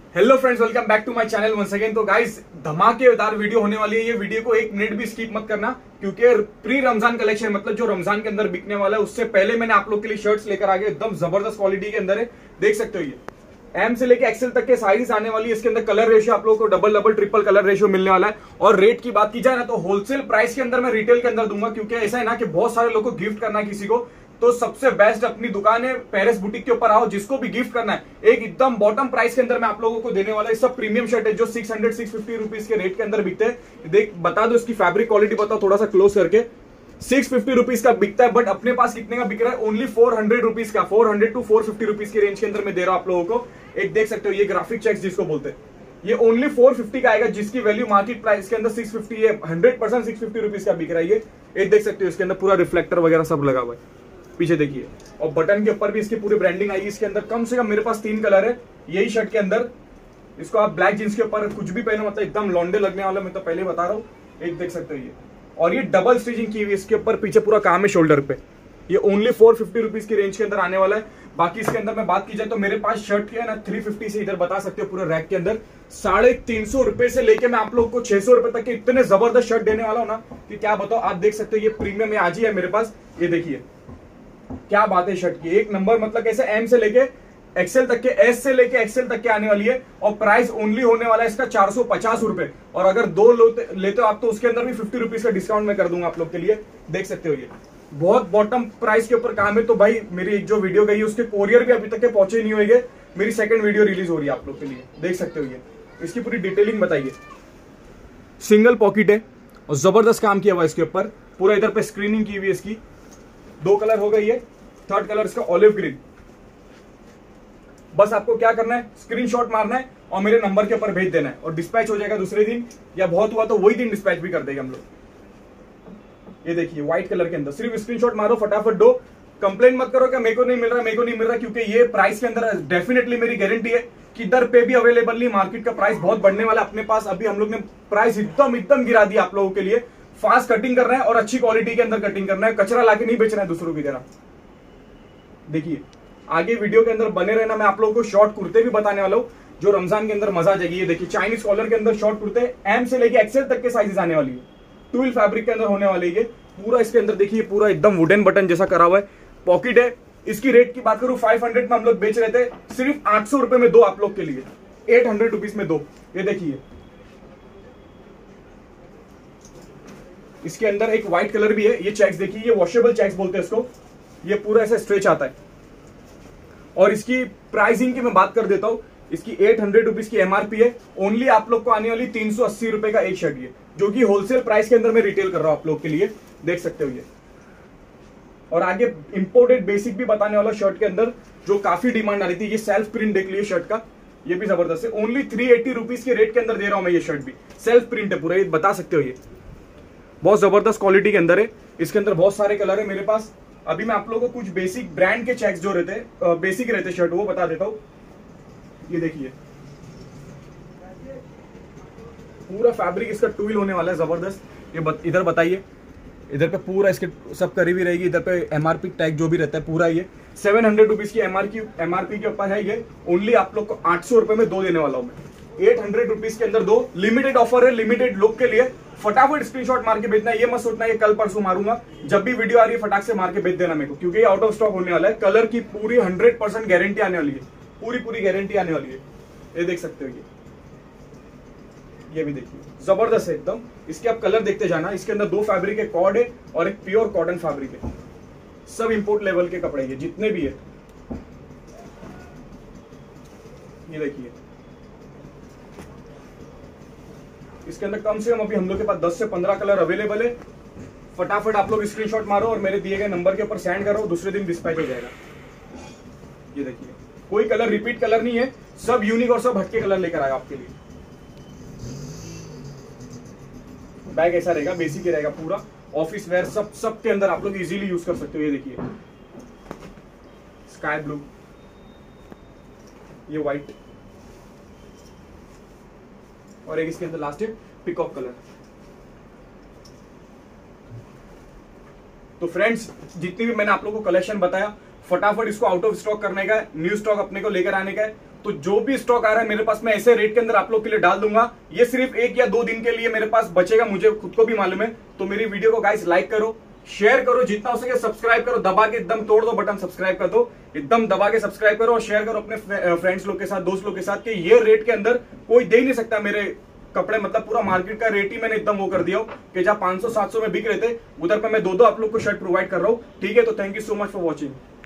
Hello friends, welcome back to my channel once again. तो guys, धमाकेदार video होने वाली है। ये वीडियो को एक मिनट भी स्किप मत करना, क्योंकि प्री रमजान कलेक्शन मतलब जो रमजान के अंदर बिकने वाला है उससे पहले मैंने आप लोग के लिए शर्ट्स लेकर आ गए। एकदम जबरदस्त क्वालिटी के अंदर है, देख सकते हो। ये एम से लेके एक्सेल तक के साइज आने वाली है। इसके अंदर कलर रेशियो आप लोगों को डबल ट्रिपल कलर रेशियो मिलने वाला है। और रेट की बात की जाए ना तो होलसेल प्राइस के अंदर मैं रिटेल के अंदर दूंगा, क्योंकि ऐसा है ना कि बहुत सारे लोगों को गिफ्ट करना है किसी को, तो सबसे बेस्ट अपनी दुकान है पेरिस बुटीक के ऊपर आओ। जिसको भी गिफ्ट करना है एक एकदम बॉटम प्राइस के अंदर मैं आप लोगों को देने वाला है। सब प्रीमियम शर्ट है जो 600-650 रुपीज के रेट के अंदर बिकते हैं। देख बता दो इसकी फैब्रिक क्वालिटी बताओ थोड़ा सा क्लोज करके। 650 रुपीज का बिकता है, बट अपने पास कितने का बिक रहा है? ओनली 400 रुपीज का। 400 to 450 रुपीज की रेंज के अंदर मैं दे रहा हूं आप लोगों को। एक देख सकते हो ये ग्राफिक चेक्स जिसको बोलते हैं, ये ओनली 450 का आएगा, जिसकी वैल्यू मार्केट प्राइस के अंदर 650 है। 100% 650 रुपीज का बिक रहा है ये। एक देख सकते हो इसके अंदर पूरा रिफ्लेक्टर वगैरह सब लगा हुआ है, पीछे देखिए। और बटन के ऊपर भी इसकी पूरी ब्रांडिंग आई। इसके अंदर कम से कम मेरे पास 3 कलर है यही शर्ट के अंदर। इसको आप ब्लैक जींस के ऊपर कुछ भी पहनो, मतलब एकदम लॉन्डे लगने वाला, मैं तो पहले बता रहा हूँ। एक देख सकते हो ये, और ये डबल स्टिचिंग की हुई, इसके ऊपर पीछे पूरा काम है शोल्डर पे। ये ओनली 450 रुपीज की रेंज के अंदर आने वाला है। बाकी इसके अंदर मैं बात की जाए तो मेरे पास शर्ट के है ना 350 से इधर बता सकते हो पूरे रैक के अंदर 350 रुपए से लेके मैं आप लोगों को 600 रुपए तक के इतने जबरदस्त शर्ट देने वाला हूं ना कि क्या बताओ। आप देख सकते हो ये प्रीमियम आज ही है मेरे पास। ये देखिए क्या बात है शर्ट की, एक नंबर। मतलब कैसे एम से लेके एक्सेल तक के, एस से लेके एक्सेल तक के आने वाली है। और प्राइस ओनली होने वाला है इसका 450 रुपए। और अगर 2 लेते हो आप तो उसके अंदर भी 50 रुपीज का डिस्काउंट मैं कर दूंगा आप लोग के लिए। देख सकते हो ये बहुत बॉटम प्राइस के ऊपर काम है। तो भाई मेरी एक जो वीडियो गई है उसके कोरियर भी अभी तक के पहुंचे नहीं होंगे। मेरी सेकंड वीडियो रिलीज हो रही है आप लोग के लिए, देख सकते हो ये। इसकी पूरी डिटेलिंग बताइए। सिंगल पॉकेट है और जबरदस्त काम किया हुआ इसके ऊपर। पूरा इधर पे स्क्रीनिंग की हुई है इसकी। 2 कलर हो गई है, थर्ड कलर इसका ऑलिव ग्रीन। बस आपको क्या करना है, स्क्रीनशॉट मारना है और मेरे नंबर के ऊपर भेज देना है, और डिस्पैच हो जाएगा दूसरे दिन, या बहुत हुआ तो वही दिन डिस्पैच भी कर देंगे हम लोग। ये देखिए व्हाइट कलर के अंदर, सिर्फ स्क्रीनशॉट मारो, फटाफट दो। कंप्लेन मत करो कि मेरे को नहीं मिल रहा, मेरे को नहीं मिल रहा, क्योंकि ये प्राइस के अंदर डेफिनेटली मेरी गारंटी है कि इधर पे भी अवेलेबल नहीं। मार्केट का प्राइस बहुत बढ़ने वाला अपने पास। अभी हम लोग ने प्राइस एकदम गिरा दिया आप लोगों के लिए। फास्ट कटिंग करना है और अच्छी क्वालिटी के अंदर कटिंग करना है, कचरा लाके नहीं बेचना है दूसरों की तरह। देखिए आगे वीडियो के अंदर बने रहना। मैं आप लोगों को शॉर्ट कुर्ते भी बताने वाला हूँ जो रमजान के अंदर मजा आ जाएगी। ये देखिए चाइनीज कॉलर के अंदर शॉर्ट कुर्ते एम से लेके एक्सेल तक के साइजेस आने वाली है। ट्विल फैब्रिक के अंदर होने वाली है पूरा। इसके अंदर देखिए पूरा एकदम वुडन बटन जैसा करा हुआ है। पॉकेट है। इसकी रेट की बात करूं 500 में हम लोग बेच रहे थे, सिर्फ 800 रुपए में दो आप लोग के लिए, 800 रुपीज में दो। ये देखिए इसके अंदर एक व्हाइट कलर भी है। ये चेक्स देखिए, ये वॉशेबल चेक्स बोलते हैं इसको। ये पूरा ऐसे स्ट्रेच आता है। और इसकी प्राइसिंग की मैं बात कर देता हूं। इसकी 800 रुपीज की एमआरपी है। ओनली आप लोग को आने वाली 380 रुपए का एक शर्ट, ये जो कि होलसेल प्राइस के अंदर मैं रिटेल कर रहा हूं आप लोग के लिए, देख सकते हो ये। और आगे इंपोर्टेड बेसिक भी बताने वाला शर्ट के अंदर, जो काफी डिमांड आ रही थी। ये सेल्फ प्रिंट देख लीजिए शर्ट का, ये भी जबरदस्त है। ओनली 380 रुपीज के रेट के अंदर दे रहा हूं मैं। ये शर्ट भी सेल्फ प्रिंट है पूरा, ये बता सकते हो। ये बहुत जबरदस्त क्वालिटी के अंदर है। इसके अंदर बहुत सारे कलर है मेरे पास। अभी मैं आप लोगों को कुछ बेसिक ब्रांड के चेक्स जो रहते बेसिक रहते शर्ट, वो बता देता हूं। ये देखिए पूरा फैब्रिक इसका ट्विल होने वाला है, जबरदस्त। ये इधर बताइए, इधर पे पूरा इसके सब करी भी रहेगी। इधर पे एमआरपी टैग जो भी रहता है पूरा, ये 700 रुपीज की एमआरपी के ऊपर है। ये ओनली आप लोग को 800 रुपए में दो देने वाला हूं मैं। 800 रुपीज के अंदर दो। लिमिटेड ऑफर है, लिमिटेड लोग के लिए। फटाफट स्क्रीनशॉट मार के भेजना है। ये मत सोचना ये कल परसों मारूंगा। जब भी वीडियो आ रही है फटाक से मार के भेज देना मेरे को, क्योंकि ये आउट ऑफ स्टॉक होने वाला है। कलर की पूरी 100% गारंटी आने वाली है, पूरी गारंटी आने वाली है। ये देख सकते हो ये भी देखिए जबरदस्त है एकदम। इसके आप कलर देखते जाना। इसके अंदर 2 फैब्रिक है, कॉर्ड है और एक प्योर कॉटन फैब्रिक है। सब इंपोर्ट लेवल के कपड़े ये जितने भी है। ये देखिए इसके अंदर कम से कम अभी हम लोग के पास 10 से 15 कलर अवेलेबल है। फटाफट आप लोग स्क्रीनशॉट मारो और मेरे दिए गए नंबर के ऊपर सेंड करो, दूसरे दिन डिस्पैच हो जाएगा। ये देखिए कोई कलर रिपीट कलर नहीं है, सब यूनिक और सब हटके कलर लेकर आया आपके लिए। बैग ऐसा रहेगा, बेसिक ही रहेगा पूरा। ऑफिस वेयर सब के अंदर आप लोग इजीली यूज कर सकते हो। ये देखिए स्काई ब्लू, ये व्हाइट, और एक इसके अंदर लास्ट है पिकॉक कलर। तो फ्रेंड्स जितनी भी मैंने आप लोगों को कलेक्शन बताया, फटाफट इसको आउट ऑफ स्टॉक करने का है, न्यू स्टॉक अपने को लेकर आने का है। तो जो भी स्टॉक आ रहा है मेरे पास मैं ऐसे रेट के अंदर आप लोग के लिए डाल दूंगा। ये सिर्फ 1 या 2 दिन के लिए मेरे पास बचेगा, मुझे खुद को भी मालूम है। तो मेरी वीडियो को गाइस लाइक करो, शेयर करो, जितना हो सके सब्सक्राइब करो, दबा के एकदम तोड़ दो बटन सब्सक्राइब कर दो, एकदम दबा के सब्सक्राइब करो और शेयर करो अपने फ्रेंड्स लोग के साथ, दोस्त लोग के साथ कि ये रेट के अंदर कोई दे ही नहीं सकता मेरे कपड़े। मतलब पूरा मार्केट का रेट ही मैंने एकदम वो कर दिया कि जहां 500-700 में बिक रहे थे उधर पे मैं 2-2 आप लोग को शर्ट प्रोवाइड कर रहा हूं। ठीक है, तो thank you so much for watching.